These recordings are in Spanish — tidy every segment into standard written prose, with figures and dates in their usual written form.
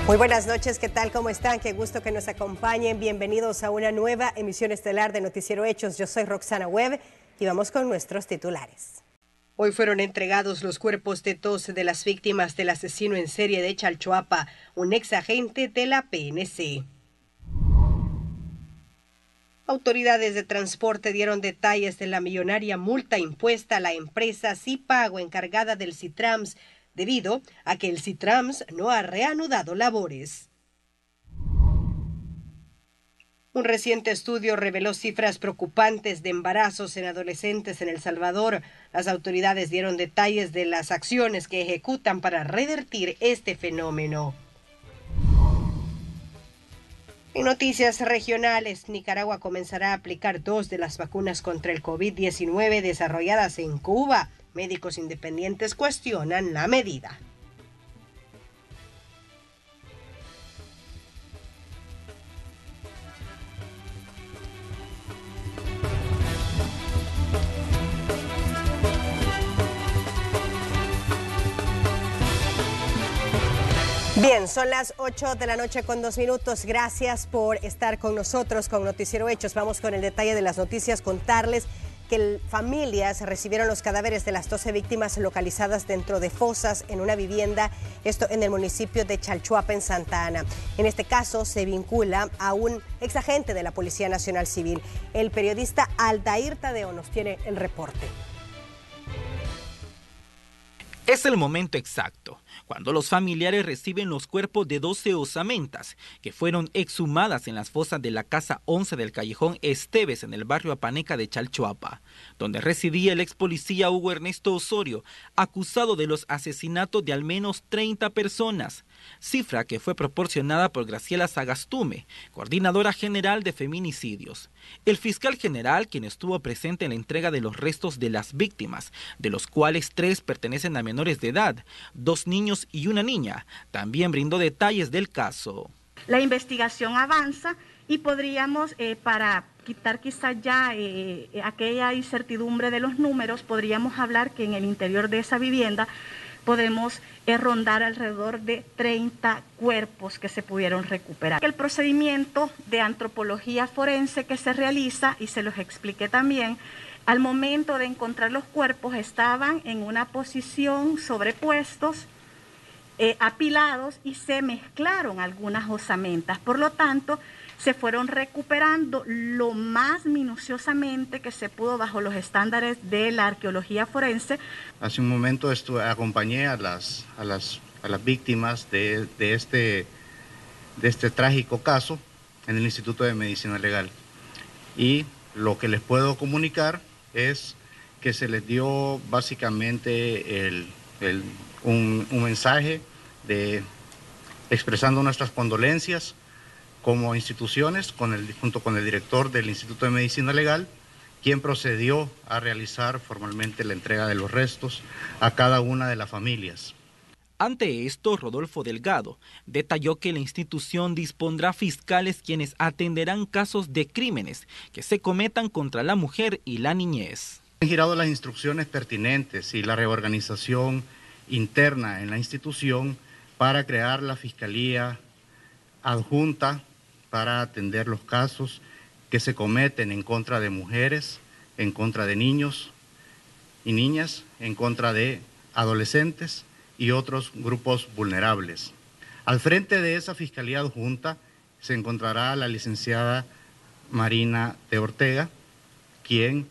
Muy buenas noches, ¿qué tal? ¿Cómo están? Qué gusto que nos acompañen. Bienvenidos a una nueva emisión estelar de Noticiero Hechos. Yo soy Roxana Webb y vamos con nuestros titulares. Hoy fueron entregados los cuerpos de 12 de las víctimas del asesino en serie de Chalchuapa, un ex agente de la PNC. Autoridades de transporte dieron detalles de la millonaria multa impuesta a la empresa Cipago encargada del Citrams, debido a que el Citrams no ha reanudado labores. Un reciente estudio reveló cifras preocupantes de embarazos en adolescentes en El Salvador. Las autoridades dieron detalles de las acciones que ejecutan para revertir este fenómeno. En noticias regionales, Nicaragua comenzará a aplicar 2 de las vacunas contra el COVID-19 desarrolladas en Cuba. Médicos independientes cuestionan la medida. Bien, son las 8 de la noche con 2 minutos. Gracias por estar con nosotros con Noticiero Hechos. Vamos con el detalle de las noticias, contarles que familias recibieron los cadáveres de las 12 víctimas localizadas dentro de fosas en una vivienda, esto en el municipio de Chalchuapa, en Santa Ana. En este caso se vincula a un exagente de la Policía Nacional Civil. El periodista Aldair Tadeo nos tiene el reporte. Es el momento exacto, cuando los familiares reciben los cuerpos de 12 osamentas que fueron exhumadas en las fosas de la Casa 11 del Callejón Esteves en el barrio Apaneca de Chalchuapa, donde residía el ex policía Hugo Ernesto Osorio, acusado de los asesinatos de al menos 30 personas, cifra que fue proporcionada por Graciela Sagastume, coordinadora general de feminicidios. El fiscal general, quien estuvo presente en la entrega de los restos de las víctimas, de los cuales 3 pertenecen a menores de edad, 2 niños y una niña, también brindó detalles del caso. La investigación avanza y podríamos, para quitar quizás ya aquella incertidumbre de los números, podríamos hablar que en el interior de esa vivienda podemos rondar alrededor de 30 cuerpos que se pudieron recuperar. El procedimiento de antropología forense que se realiza, y se los expliqué también, al momento de encontrar los cuerpos estaban en una posición sobrepuestos, apilados, y se mezclaron algunas osamentas. Por lo tanto, se fueron recuperando lo más minuciosamente que se pudo bajo los estándares de la arqueología forense. Hace un momento acompañé a las víctimas de este trágico caso en el Instituto de Medicina Legal. Y lo que les puedo comunicar es que se les dio básicamente un mensaje expresando nuestras condolencias como instituciones, junto con el director del Instituto de Medicina Legal, quien procedió a realizar formalmente la entrega de los restos a cada una de las familias. Ante esto, Rodolfo Delgado detalló que la institución dispondrá fiscales quienes atenderán casos de crímenes que se cometan contra la mujer y la niñez. Han girado las instrucciones pertinentes y la reorganización interna en la institución para crear la Fiscalía Adjunta para atender los casos que se cometen en contra de mujeres, en contra de niños y niñas, en contra de adolescentes y otros grupos vulnerables. Al frente de esa Fiscalía Adjunta se encontrará la licenciada Marina de Ortega, quien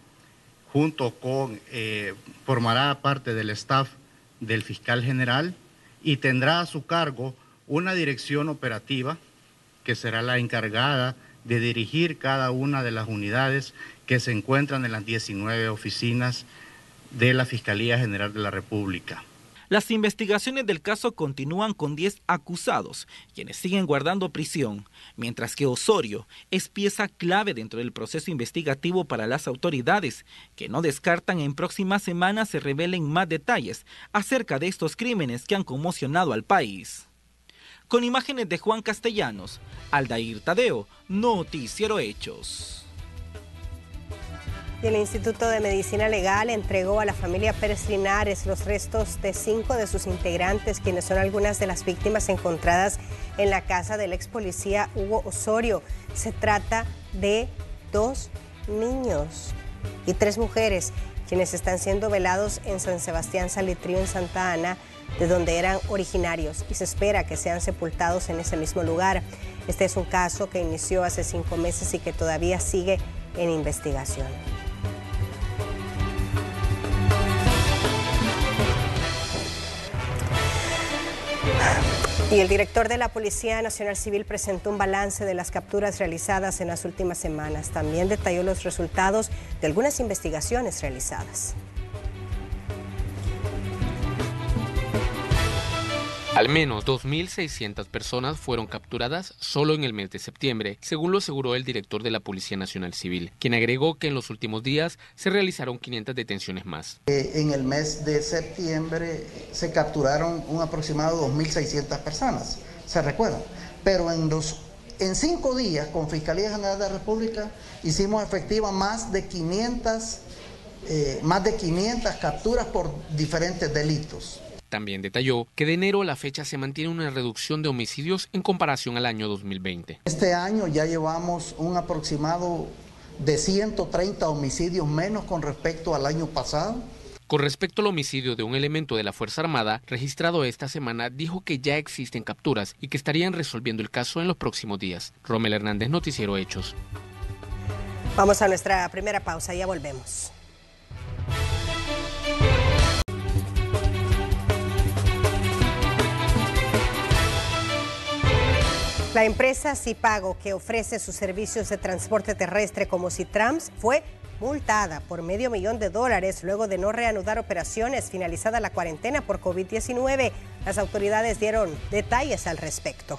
formará parte del staff del fiscal general y tendrá a su cargo una dirección operativa que será la encargada de dirigir cada una de las unidades que se encuentran en las 19 oficinas de la Fiscalía General de la República. Las investigaciones del caso continúan con 10 acusados, quienes siguen guardando prisión, mientras que Osorio es pieza clave dentro del proceso investigativo para las autoridades, que no descartan en próximas semanas se revelen más detalles acerca de estos crímenes que han conmocionado al país. Con imágenes de Juan Castellanos, Aldair Tadeo, Noticiero Hechos. Y el Instituto de Medicina Legal entregó a la familia Pérez Linares los restos de 5 de sus integrantes, quienes son algunas de las víctimas encontradas en la casa del ex policía Hugo Osorio. Se trata de 2 niños y 3 mujeres, quienes están siendo velados en San Sebastián Salitrío, en Santa Ana, de donde eran originarios, y se espera que sean sepultados en ese mismo lugar. Este es un caso que inició hace 5 meses y que todavía sigue en investigación. Y el director de la Policía Nacional Civil presentó un balance de las capturas realizadas en las últimas semanas. También detalló los resultados de algunas investigaciones realizadas. Al menos 2.600 personas fueron capturadas solo en el mes de septiembre, según lo aseguró el director de la Policía Nacional Civil, quien agregó que en los últimos días se realizaron 500 detenciones más. En el mes de septiembre se capturaron un aproximado de 2.600 personas, se recuerda, pero en 5 días con Fiscalía General de la República hicimos efectiva más de 500 capturas por diferentes delitos. También detalló que de enero a la fecha se mantiene una reducción de homicidios en comparación al año 2020. Este año ya llevamos un aproximado de 130 homicidios menos con respecto al año pasado. Con respecto al homicidio de un elemento de la Fuerza Armada registrado esta semana, dijo que ya existen capturas y que estarían resolviendo el caso en los próximos días. Romel Hernández, Noticiero Hechos. Vamos a nuestra primera pausa, ya volvemos. La empresa Cipago, que ofrece sus servicios de transporte terrestre como Citrams, fue multada por $500,000 luego de no reanudar operaciones finalizada la cuarentena por COVID-19. Las autoridades dieron detalles al respecto.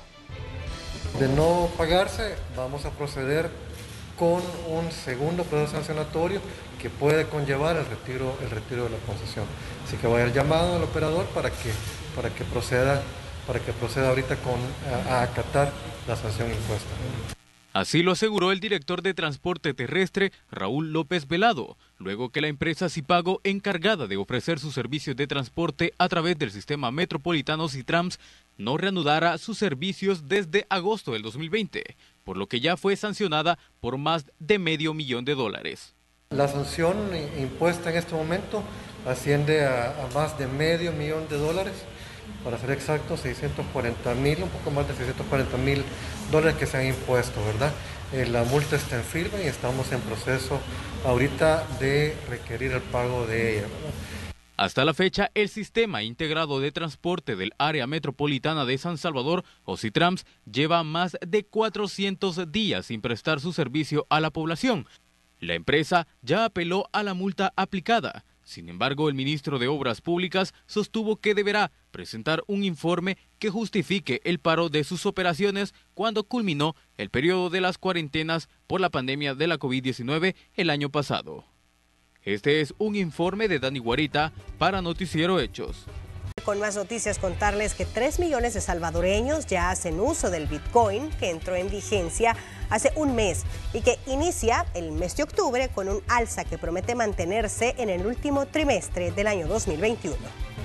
De no pagarse, vamos a proceder con un segundo proceso sancionatorio que puede conllevar el retiro de la concesión. Así que vaya el llamado al operador para que proceda ahorita a acatar la sanción impuesta. Así lo aseguró el director de Transporte Terrestre, Raúl López Velado, luego que la empresa Cipago, encargada de ofrecer sus servicios de transporte a través del sistema metropolitano Citrams, no reanudara sus servicios desde agosto del 2020, por lo que ya fue sancionada por más de $500,000. La sanción impuesta en este momento asciende a más de $500,000. Para ser exacto, 640,000, un poco más de $640,000 que se han impuesto, ¿verdad? La multa está en firme y estamos en proceso ahorita de requerir el pago de ella, ¿verdad? Hasta la fecha, el Sistema Integrado de Transporte del Área Metropolitana de San Salvador, o Citrams, lleva más de 400 días sin prestar su servicio a la población. La empresa ya apeló a la multa aplicada. Sin embargo, el ministro de Obras Públicas sostuvo que deberá presentar un informe que justifique el paro de sus operaciones cuando culminó el periodo de las cuarentenas por la pandemia de la COVID-19 el año pasado. Este es un informe de Dani Guarita para Noticiero Hechos. Con más noticias, contarles que 3 millones de salvadoreños ya hacen uso del Bitcoin, que entró en vigencia hace un mes y que inicia el mes de octubre con un alza que promete mantenerse en el último trimestre del año 2021.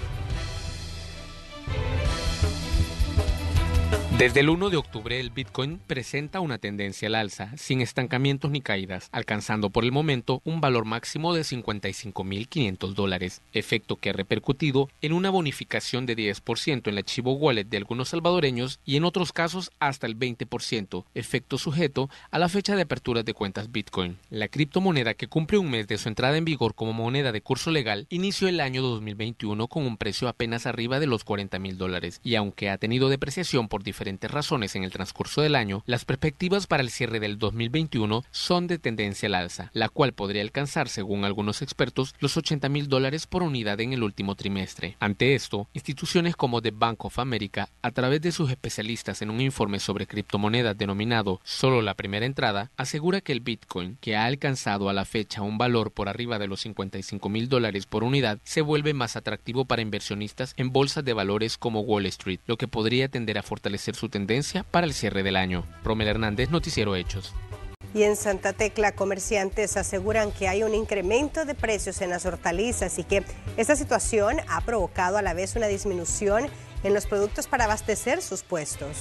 Desde el 1 de octubre, el Bitcoin presenta una tendencia al alza, sin estancamientos ni caídas, alcanzando por el momento un valor máximo de $55,500, efecto que ha repercutido en una bonificación de 10% en el archivo wallet de algunos salvadoreños y en otros casos hasta el 20%, efecto sujeto a la fecha de apertura de cuentas Bitcoin. La criptomoneda, que cumple un mes de su entrada en vigor como moneda de curso legal, inició el año 2021 con un precio apenas arriba de los $40,000 y aunque ha tenido depreciación por diferentes razones en el transcurso del año, las perspectivas para el cierre del 2021 son de tendencia al alza, la cual podría alcanzar, según algunos expertos, los $80,000 por unidad en el último trimestre. Ante esto, instituciones como The Bank of America, a través de sus especialistas en un informe sobre criptomonedas denominado Solo la primera entrada, asegura que el Bitcoin, que ha alcanzado a la fecha un valor por arriba de los $55,000 por unidad, se vuelve más atractivo para inversionistas en bolsas de valores como Wall Street, lo que podría tender a fortalecer su tendencia para el cierre del año. Romel Hernández, Noticiero Hechos. Y en Santa Tecla, comerciantes aseguran que hay un incremento de precios en las hortalizas y que esta situación ha provocado a la vez una disminución en los productos para abastecer sus puestos.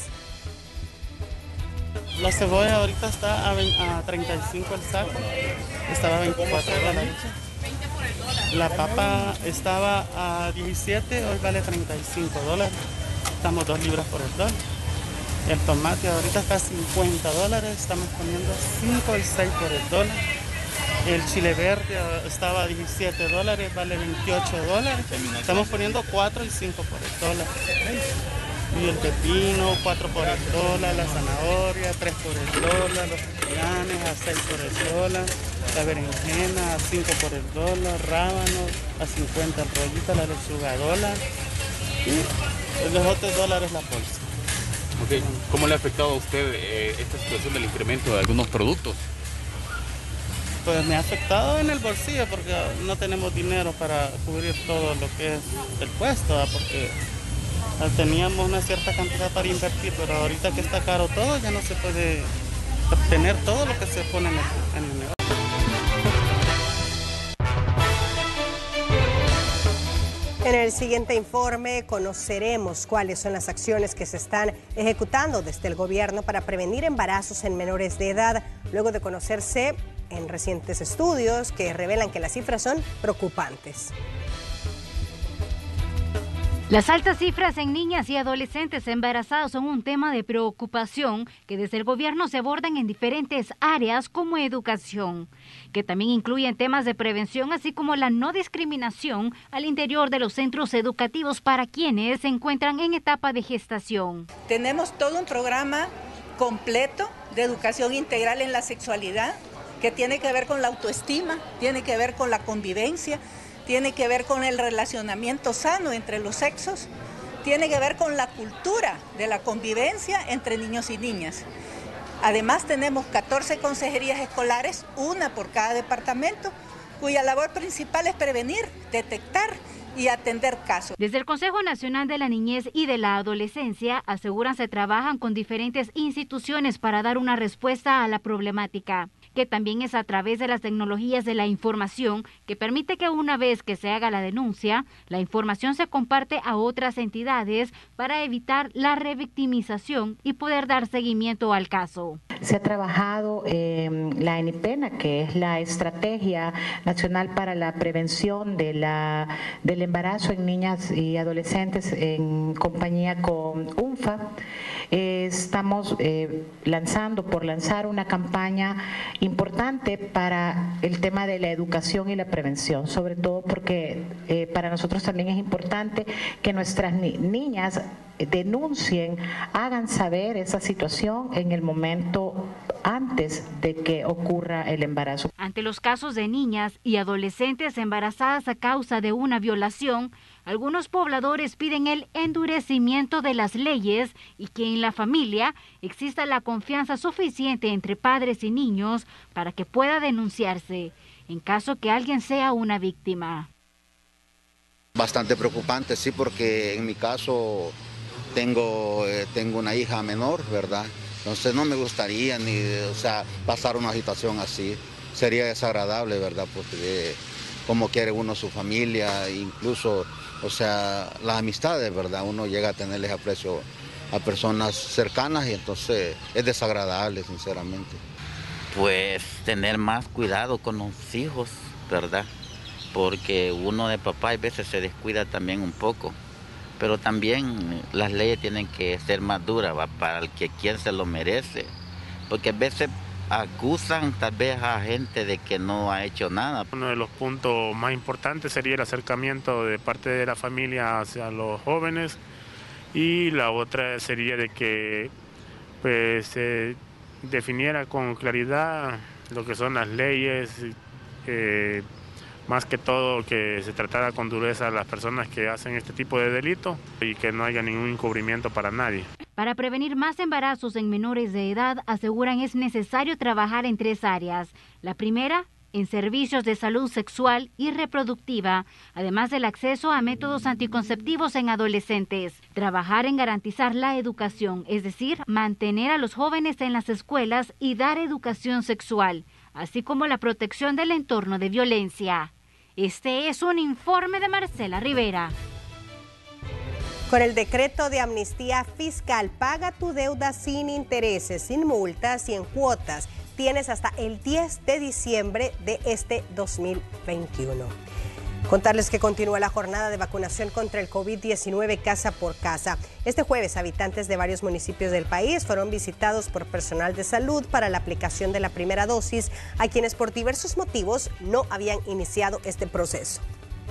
La cebolla ahorita está a 35 el saco, estaba a 24 dólares. La papa estaba a 17, hoy vale 35 dólares. Estamos 2 libras por el dólar. El tomate ahorita está a 50 dólares, estamos poniendo 5 y 6 por el dólar. El chile verde estaba a 17 dólares, vale 28 dólares. Estamos poniendo 4 y 5 por el dólar. Y el pepino, 4 por el dólar, la zanahoria, 3 por el dólar, los piñanes a 6 por el dólar, la berenjena a 5 por el dólar, rábanos a 50 el rollito, la lechuga a dólar y los otros dólares la bolsa. Okay. ¿Cómo le ha afectado a usted esta situación del incremento de algunos productos? Pues me ha afectado en el bolsillo porque no tenemos dinero para cubrir todo lo que es el puesto, porque teníamos una cierta cantidad para invertir, pero ahorita que está caro todo ya no se puede obtener todo lo que se pone en el negocio. En el siguiente informe conoceremos cuáles son las acciones que se están ejecutando desde el gobierno para prevenir embarazos en menores de edad, luego de conocerse en recientes estudios que revelan que las cifras son preocupantes. Las altas cifras en niñas y adolescentes embarazadas son un tema de preocupación que desde el gobierno se abordan en diferentes áreas como educación, que también incluyen temas de prevención así como la no discriminación al interior de los centros educativos para quienes se encuentran en etapa de gestación. Tenemos todo un programa completo de educación integral en la sexualidad que tiene que ver con la autoestima, tiene que ver con la convivencia, tiene que ver con el relacionamiento sano entre los sexos, tiene que ver con la cultura de la convivencia entre niños y niñas. Además tenemos 14 consejerías escolares, una por cada departamento, cuya labor principal es prevenir, detectar y atender casos. Desde el Consejo Nacional de la Niñez y de la Adolescencia aseguran se trabajan con diferentes instituciones para dar una respuesta a la problemática, que también es a través de las tecnologías de la información que permite que una vez que se haga la denuncia, la información se comparte a otras entidades para evitar la revictimización y poder dar seguimiento al caso. Se ha trabajado la ENIPENA, que es la Estrategia Nacional para la Prevención del Embarazo en Niñas y Adolescentes en compañía con UNFA. Estamos por lanzar una campaña importante para el tema de la educación y la prevención, sobre todo porque para nosotros también es importante que nuestras niñas denuncien, hagan saber esa situación en el momento antes de que ocurra el embarazo. Ante los casos de niñas y adolescentes embarazadas a causa de una violación, algunos pobladores piden el endurecimiento de las leyes y que en la familia exista la confianza suficiente entre padres y niños para que pueda denunciarse en caso que alguien sea una víctima. Bastante preocupante, sí, porque en mi caso tengo una hija menor, ¿verdad? Entonces no me gustaría pasar una situación así. Sería desagradable, ¿verdad? Porque como quiere uno su familia, incluso, las amistades, ¿verdad? Uno llega a tenerles aprecio a personas cercanas y entonces es desagradable, sinceramente. Pues tener más cuidado con los hijos, ¿verdad? Porque uno de papá a veces se descuida también un poco. Pero también las leyes tienen que ser más duras, ¿va? Para el que quien se lo merece. Porque a veces acusan tal vez a gente de que no ha hecho nada. Uno de los puntos más importantes sería el acercamiento de parte de la familia hacia los jóvenes y la otra sería de que pues, se definiera con claridad lo que son las leyes, más que todo que se tratara con dureza a las personas que hacen este tipo de delitos y que no haya ningún encubrimiento para nadie. Para prevenir más embarazos en menores de edad, aseguran es necesario trabajar en 3 áreas. La primera, en servicios de salud sexual y reproductiva, además del acceso a métodos anticonceptivos en adolescentes. Trabajar en garantizar la educación, es decir, mantener a los jóvenes en las escuelas y dar educación sexual, así como la protección del entorno de violencia. Este es un informe de Marcela Rivera. Con el decreto de amnistía fiscal, paga tu deuda sin intereses, sin multas y en cuotas. Tienes hasta el 10 de diciembre de este 2021. Contarles que continúa la jornada de vacunación contra el COVID-19 casa por casa. Este jueves, habitantes de varios municipios del país fueron visitados por personal de salud para la aplicación de la primera dosis a quienes por diversos motivos no habían iniciado este proceso.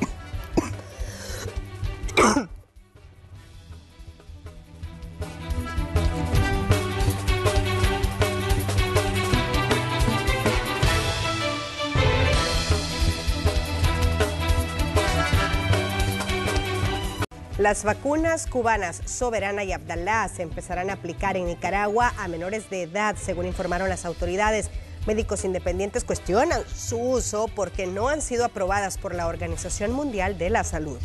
Las vacunas cubanas Soberana y Abdalá se empezarán a aplicar en Nicaragua a menores de edad, según informaron las autoridades. Médicos independientes cuestionan su uso porque no han sido aprobadas por la Organización Mundial de la Salud.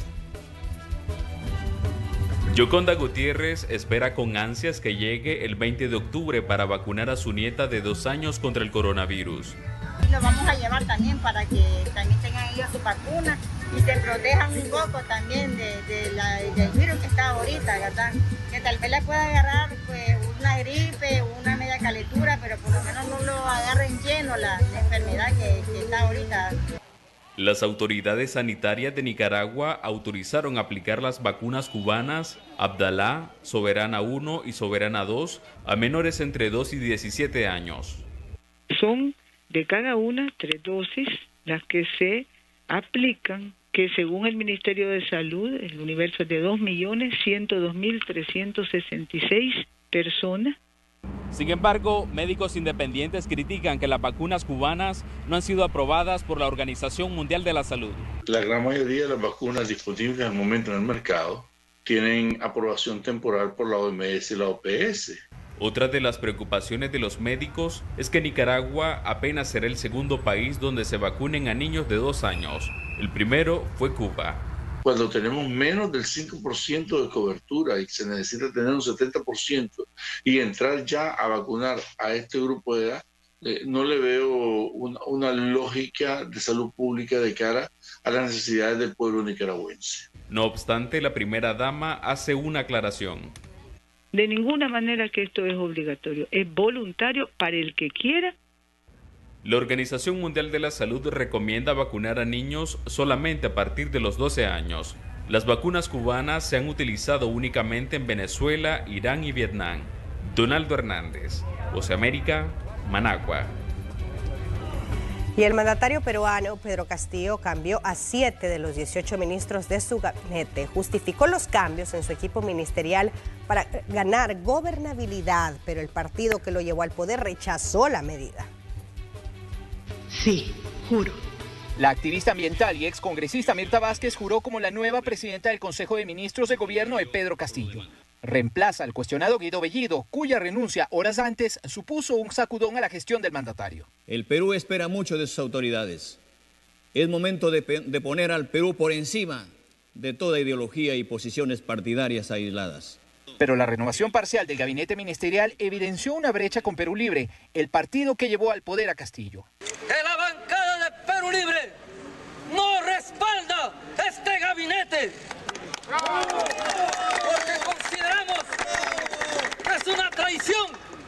Yoconda Gutiérrez espera con ansias que llegue el 20 de octubre para vacunar a su nieta de 2 años contra el coronavirus. Lo vamos a llevar también para que también tengan ellos su vacuna y se protejan un poco también del virus que está ahorita, ¿verdad? Que tal vez le pueda agarrar pues, una gripe, una media calentura, pero por lo menos no lo agarren lleno la enfermedad que está ahorita. Las autoridades sanitarias de Nicaragua autorizaron aplicar las vacunas cubanas Abdalá, Soberana 1 y Soberana 2 a menores entre 2 y 17 años. Son de cada una 3 dosis las que se aplican, que según el Ministerio de Salud, el universo es de 2.102.366 personas. Sin embargo, médicos independientes critican que las vacunas cubanas no han sido aprobadas por la Organización Mundial de la Salud. La gran mayoría de las vacunas disponibles al momento en el mercado tienen aprobación temporal por la OMS y la OPS. Otra de las preocupaciones de los médicos es que Nicaragua apenas será el segundo país donde se vacunen a niños de 2 años. El primero fue Cuba. Cuando tenemos menos del 5% de cobertura y se necesita tener un 70% y entrar ya a vacunar a este grupo de edad, no le veo una lógica de salud pública de cara a las necesidades del pueblo nicaragüense. No obstante, la primera dama hace una aclaración. De ninguna manera que esto es obligatorio, es voluntario para el que quiera. La Organización Mundial de la Salud recomienda vacunar a niños solamente a partir de los 12 años. Las vacunas cubanas se han utilizado únicamente en Venezuela, Irán y Vietnam. Donaldo Hernández, Voz de América, Managua. Y el mandatario peruano, Pedro Castillo, cambió a 7 de los 18 ministros de su gabinete. Justificó los cambios en su equipo ministerial para ganar gobernabilidad, pero el partido que lo llevó al poder rechazó la medida. Sí, juro. La activista ambiental y excongresista Mirta Vázquez juró como la nueva presidenta del Consejo de Ministros de Gobierno de Pedro Castillo. Reemplaza al cuestionado Guido Bellido, cuya renuncia horas antes supuso un sacudón a la gestión del mandatario. El Perú espera mucho de sus autoridades. Es momento de poner al Perú por encima de toda ideología y posiciones partidarias aisladas. Pero la renovación parcial del gabinete ministerial evidenció una brecha con Perú Libre, el partido que llevó al poder a Castillo. Que la bancada de Perú Libre no respalda este gabinete. Porque consideramos que es una traición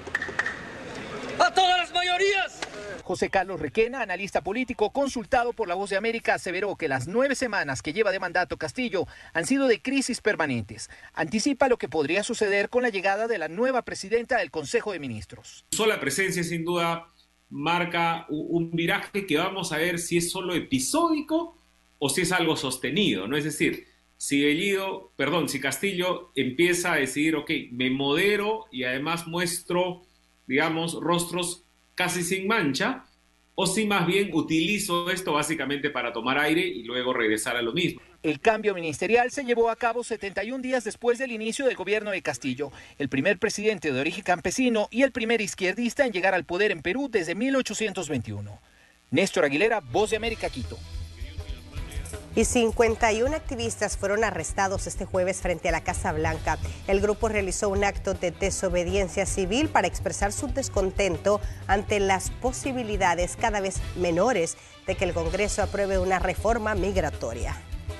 a todas las mayorías. José Carlos Requena, analista político consultado por La Voz de América, aseveró que las 9 semanas que lleva de mandato Castillo han sido de crisis permanentes. Anticipa lo que podría suceder con la llegada de la nueva presidenta del Consejo de Ministros. Su sola presencia sin duda marca un viraje que vamos a ver si es solo episódico o si es algo sostenido, ¿no? Es decir, si Castillo empieza a decidir, ok, me modero y además muestro, digamos, rostros casi sin mancha, o si más bien utilizo esto básicamente para tomar aire y luego regresar a lo mismo. El cambio ministerial se llevó a cabo 71 días después del inicio del gobierno de Castillo, el primer presidente de origen campesino y el primer izquierdista en llegar al poder en Perú desde 1821. Néstor Aguilera, Voz de América, Quito. Y 51 activistas fueron arrestados este jueves frente a la Casa Blanca. El grupo realizó un acto de desobediencia civil para expresar su descontento ante las posibilidades cada vez menores de que el Congreso apruebe una reforma migratoria.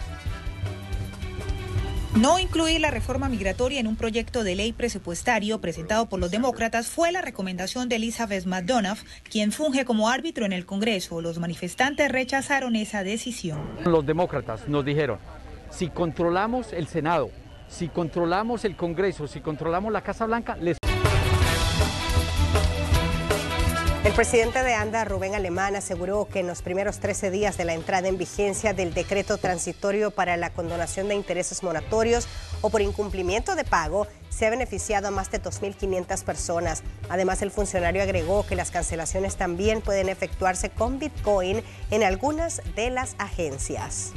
No incluir la reforma migratoria en un proyecto de ley presupuestario presentado por los demócratas fue la recomendación de Elizabeth McDonough, quien funge como árbitro en el Congreso. Los manifestantes rechazaron esa decisión. Los demócratas nos dijeron, si controlamos el Senado, si controlamos el Congreso, si controlamos la Casa Blanca, les... El presidente de ANDA, Rubén Alemán, aseguró que en los primeros 13 días de la entrada en vigencia del decreto transitorio para la condonación de intereses moratorios o por incumplimiento de pago, se ha beneficiado a más de 2.500 personas. Además, el funcionario agregó que las cancelaciones también pueden efectuarse con Bitcoin en algunas de las agencias.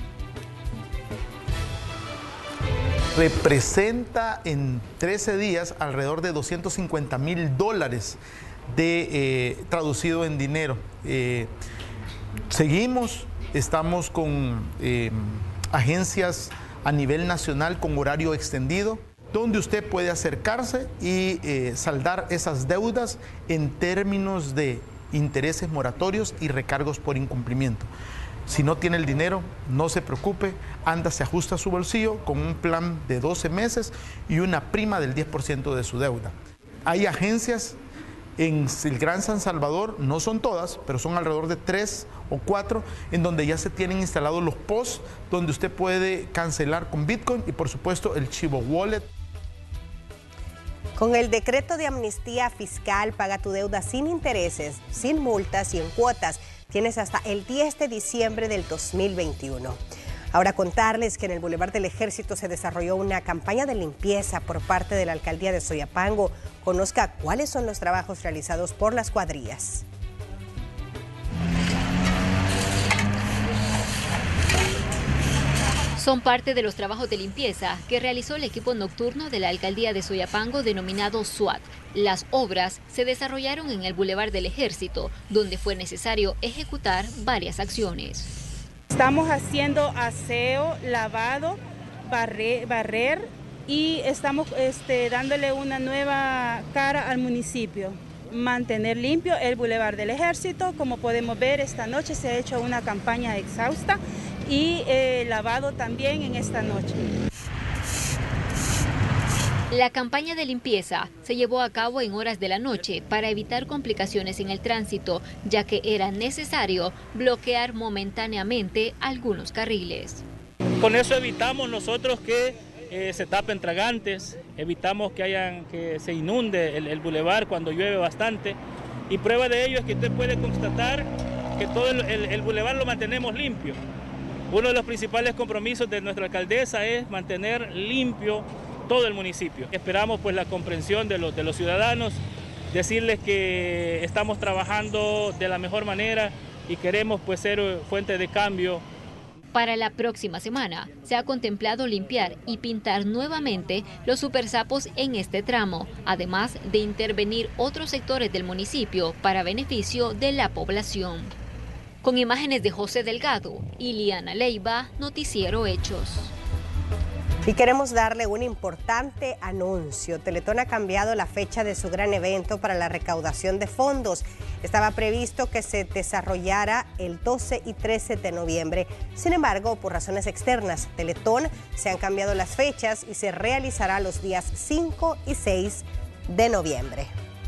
Representa en 13 días alrededor de $250.000 traducido en dinero. Estamos con agencias a nivel nacional con horario extendido, donde usted puede acercarse y saldar esas deudas en términos de intereses moratorios y recargos por incumplimiento. Si no tiene el dinero, no se preocupe, ANDA se ajusta a su bolsillo con un plan de 12 meses y una prima del 10% de su deuda. Hay agencias en el Gran San Salvador, no son todas, pero son alrededor de 3 o 4, en donde ya se tienen instalados los POS, donde usted puede cancelar con Bitcoin y por supuesto el Chivo Wallet. Con el decreto de amnistía fiscal, paga tu deuda sin intereses, sin multas y en cuotas. Tienes hasta el 10 de diciembre del 2021. Ahora contarles que en el Boulevard del Ejército se desarrolló una campaña de limpieza por parte de la Alcaldía de Soyapango. Conozca cuáles son los trabajos realizados por las cuadrillas. Son parte de los trabajos de limpieza que realizó el equipo nocturno de la Alcaldía de Soyapango denominado SWAT. Las obras se desarrollaron en el Boulevard del Ejército, donde fue necesario ejecutar varias acciones. Estamos haciendo aseo, lavado, barrer y estamos dándole una nueva cara al municipio. Mantener limpio el Boulevard del Ejército. Como podemos ver, esta noche se ha hecho una campaña exhausta y lavado también en esta noche. La campaña de limpieza se llevó a cabo en horas de la noche para evitar complicaciones en el tránsito, ya que era necesario bloquear momentáneamente algunos carriles. Con eso evitamos nosotros que se tapen tragantes, evitamos que se inunde el bulevar cuando llueve bastante, y prueba de ello es que usted puede constatar que todo el bulevar lo mantenemos limpio. Uno de los principales compromisos de nuestra alcaldesa es mantener limpio todo el municipio. Esperamos pues la comprensión de los ciudadanos, decirles que estamos trabajando de la mejor manera y queremos pues ser fuente de cambio. Para la próxima semana se ha contemplado limpiar y pintar nuevamente los supersapos en este tramo, además de intervenir otros sectores del municipio para beneficio de la población. Con imágenes de José Delgado, Iliana Leiva, Noticiero Hechos. Y queremos darle un importante anuncio. Teletón ha cambiado la fecha de su gran evento para la recaudación de fondos. Estaba previsto que se desarrollara el 12 y 13 de noviembre. Sin embargo, por razones externas, Teletón se han cambiado las fechas y se realizará los días 5 y 6 de noviembre.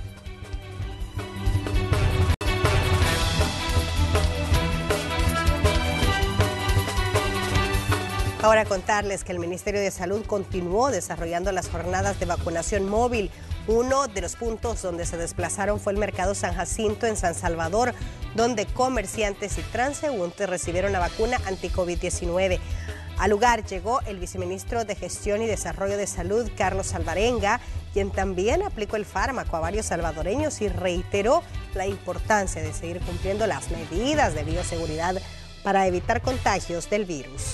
Ahora contarles que el Ministerio de Salud continuó desarrollando las jornadas de vacunación móvil. Uno de los puntos donde se desplazaron fue el Mercado San Jacinto en San Salvador, donde comerciantes y transeúntes recibieron la vacuna anti-COVID-19. Al lugar llegó el viceministro de Gestión y Desarrollo de Salud, Carlos Alvarenga, quien también aplicó el fármaco a varios salvadoreños y reiteró la importancia de seguir cumpliendo las medidas de bioseguridad para evitar contagios del virus.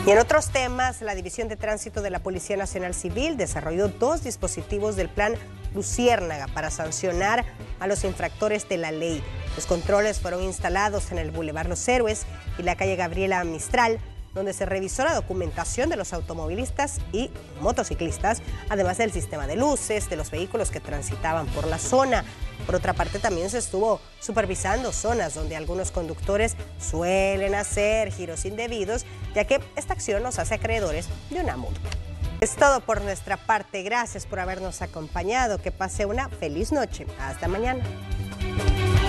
Y en otros temas, la División de Tránsito de la Policía Nacional Civil desarrolló 2 dispositivos del Plan Luciérnaga para sancionar a los infractores de la ley. Los controles fueron instalados en el Boulevard Los Héroes y la calle Gabriela Mistral, donde se revisó la documentación de los automovilistas y motociclistas, además del sistema de luces de los vehículos que transitaban por la zona. Por otra parte, también se estuvo supervisando zonas donde algunos conductores suelen hacer giros indebidos, ya que esta acción nos hace acreedores de una multa. Es todo por nuestra parte. Gracias por habernos acompañado. Que pase una feliz noche. Hasta mañana.